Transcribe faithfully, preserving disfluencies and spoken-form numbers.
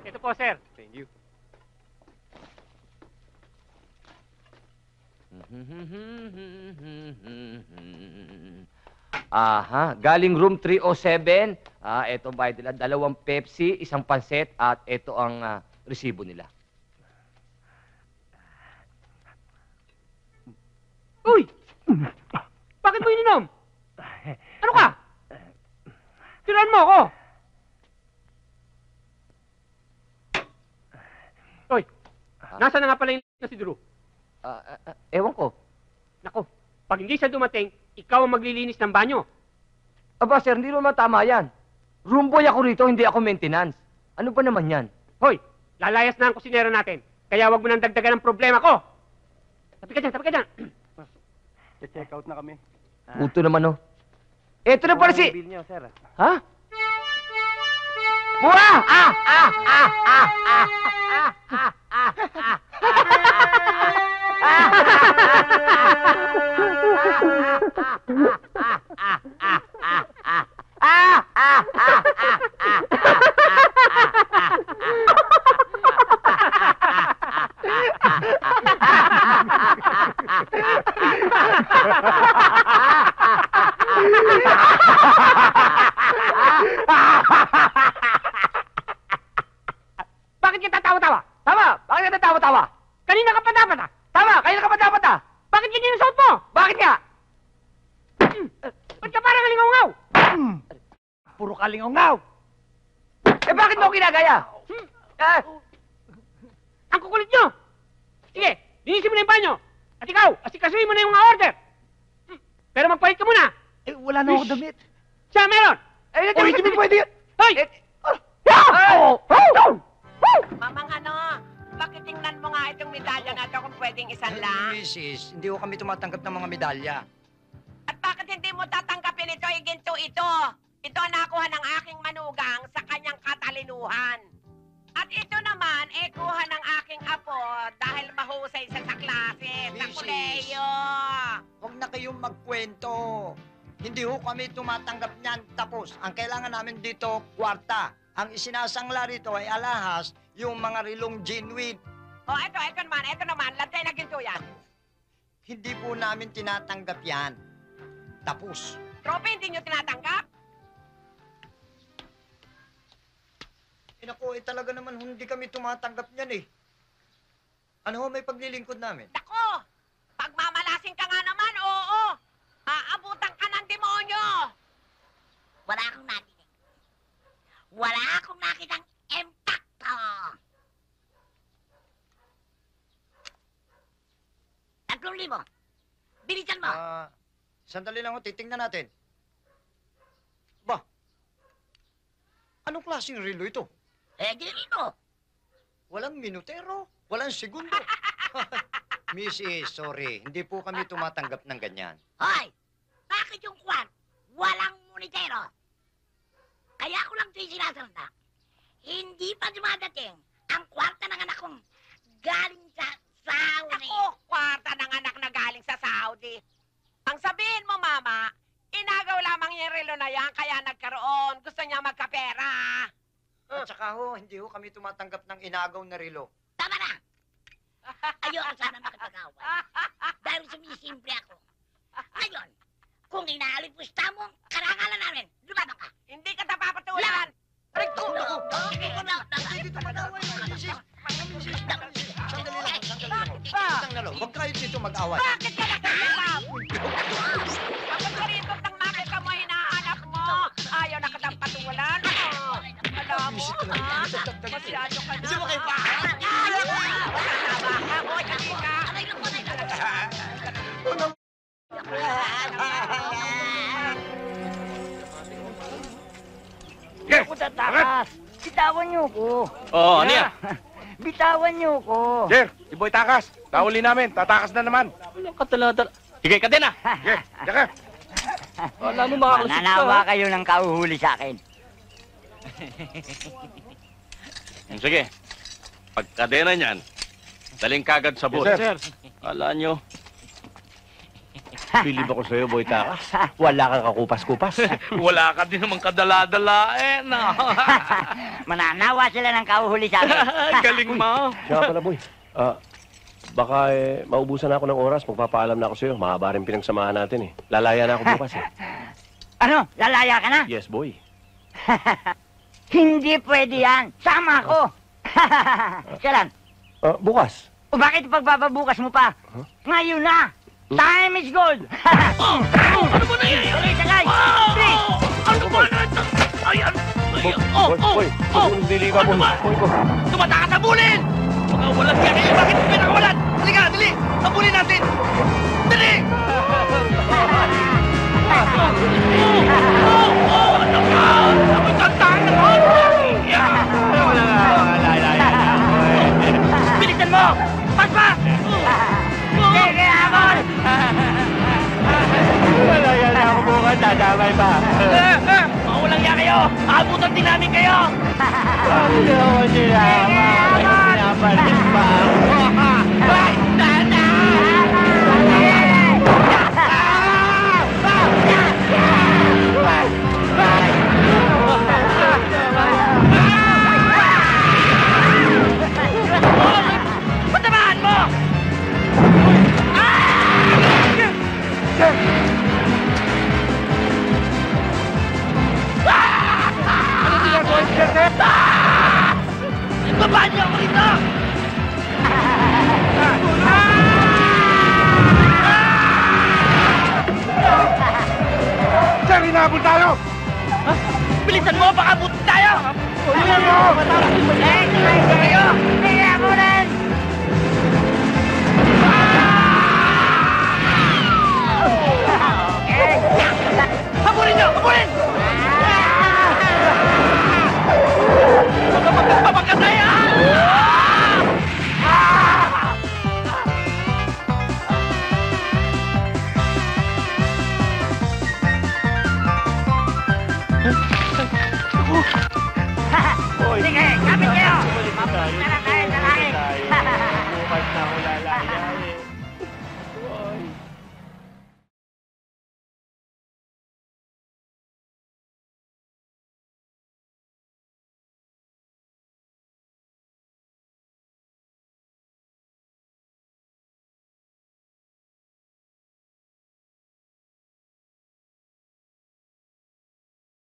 Ito po, sir. Thank you. Aha, galing room three oh seven. Ah, eto bayad nila, dalawang Pepsi, isang panset, at eto ang ah, resibo nila. Uy! Bakit mo ininom? Ano ka? Tinuan mo ako! Uy! Nasaan na nga pala yung na si Drew? Ah, ah, ah, ewan ko. Nako, pag hindi siya dumating, ikaw ang maglilinis ng banyo. Aba, sir, hindi naman tama yan. Room boy ako rito, hindi ako maintenance. Ano ba naman yan? Hoy, lalayas na ang kusinero natin. Kaya wag mo nang dagdagan ng problema ko. Tabi ka dyan, tabi ka dyan. Check out na kami. Puto naman, oh. Eto na pala si... Bill niyo, sir. Ha? Buha! Ah! Ah! Ah! Ah! Ah! Ah! Ah! Ah! Bakit ka tatawa-tawa? Tama! Bakit ka natawa-tawa? Kanina ka pa dapat ah. Tama! Kaya ka pa dapat ah! Bakit ganyan ang suot mo? Bakit nga? Ba't ka parang alingaw-ngaw? Puro kalingaw-ngaw! Eh bakit mo ako ginagaya? Hmm. Eh, Ang kukulit nyo! Sige, linisin mo na yung banyo. At ikaw, asikasuhin mo na yung mga order. Hmm. Pero magpalit ka muna. Eh, wala na ako damit. Siya meron. eh, Oh, hindi pwede yun. Hoy! Eh, oh! Oh! Mamang ano, pakitingnan mo nga itong medalya na ito kung pwedeng isang lang. Missis, hindi ko kami tumatanggap ng mga medalya. At bakit hindi mo tatanggapin ito, iginto ito? Ito ang nakuha ng aking manugang sa kanyang katalinuhan. At ito naman, eh, kuha ng aking apo dahil mahusay siya sa klase, sa Missus. kuleyo. Huwag na kayong magkwento. Hindi ho kami tumatanggap niyan. Tapos, ang kailangan namin dito, kwarta. Ang isinasangla rito ay alahas, yung mga rilong genuine. O, ito, ito naman, ito naman, lantay na ginto yan. Hindi po namin tinatanggap yan. Tapos. Trophy, hindi nyo tinatanggap? Eh naku, eh talaga naman hindi kami tumatanggap niyan eh. Ano ho, may paglilingkod namin? Nako, pagmamalasing ka nga naman, oo. Aabutan ka ng demonyo. Wala akong narinig. Wala akong nakitang impacto. Tatlong libo. Bilisan mo. Ah, sandali lang ho, titingnan natin. Ba? Anong klaseng relo ito? Eh, ginito. Walang minutero, walang segundo. Missus, sorry, hindi po kami tumatanggap ng ganyan. Hoy, bakit yung kwan walang monitero? Kaya ko lang ito'y sinasalita. Hindi pa dumadating ang kwarta ng anak kong galing sa Saudi. Ako, kwarta ng anak na galing sa Saudi. Ang sabihin mo, Mama, inagaw lamang yung relo na yan, kaya nagkaroon. Gusto niya magkapera. At saka ho, hindi ho kami tumatanggap ng inagaw na relo. Tama na! Ayoko sana makipag-away. Dahil sumisimple ako. Ngayon, kung inaalipusta mo ang karangalan namin, lumaban ka. Hindi ka napapatulan! Aray ko! Hindi dito mag-away, Missus. Missus, sandali lang, sandali lang. Sandali lang, huwag kayo dito mag-away. Bakit ka nakakilap? Kapag karito ng makita mo, hinahanap mo. Ayaw na katang patulan. Alam mo, ha? Masyado ka na. Sumakay pa! Mataba ka, o, dali ka. Aray lang mo na ito. Ako tatakas. Bitawan niyo ko. Oo, ano yan? Bitawan niyo ko. Sir, si Boy Takas. Nahuli namin. Tatakas na naman. Walang katalata. Sige ka din ah. Sige, tsaka. Wala mo makakalasik ka. Mananawa kayo ng kauhuli sa akin. Sige. Pagkadena niyan, daling kagad sa boat. Yes, sir. Kala nyo. Bilib ako sa'yo, Boy Takas. Wala kang kakupas-kupas. Wala ka din naman kadala-dala eh. No? Mananawa sila ng kauhuli sa akin. Galing mo. Siya pala, Boy. Ah, baka eh, maubusan na ako ng oras. Magpapaalam na ako sa'yo. Mahaba rin pinagsamahan natin eh. Lalaya na ako bukas eh. Ano? Lalaya ka na? Yes, Boy. Hindi pwede yan. Sama ako. Kailan? Ah, bukas. O bakit pagbababukas mo pa? Huh? Ngayon na! Time is gold! Oh, oh, ano ba na yan? Okay, sakay! Oh, Please! ano ba na ito? Ayan. Boy, Oh, boy, oh, boy. oh. Boy, dili ka, Ano boy. ba? Boy, boy. Tumatakas sa bulin! Mga walang yan eh. Bakit mo pinakawalan? Halika, dali! Habulin natin! Dali! Oh, oh, ano ka? Ako'y tantahan naman! Bilisan mo! Pagpa! Sige, Amon! Lalaya na ako bukas. Dadamay pa. Mga walang yan kayo! Aabutan din namin kayo! Bakit ako sinama? Pinapalit pa ako. Ay, tata! Patamaan mo! Ibaba niyo ako rito! Sir, hinabol tayo! Bilisan mo, baka buti tayo! Bilisan mo! Eh, sakay kayo! Sige, Amonan! Okay! Habulin niyo! Habulin! Baka magpapagkatay ah! Sige, kapit kayo! Tara tayo!